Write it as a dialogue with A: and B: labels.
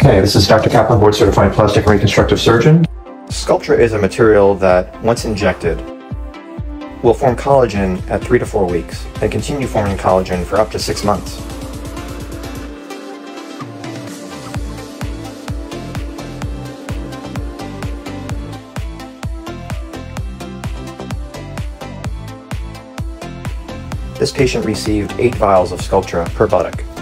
A: Okay, this is Dr. Kaplan, board certified plastic and reconstructive surgeon.
B: Sculptra is a material that, once injected, will form collagen at 3 to 4 weeks and continue forming collagen for up to 6 months. This patient received 8 vials of Sculptra per buttock.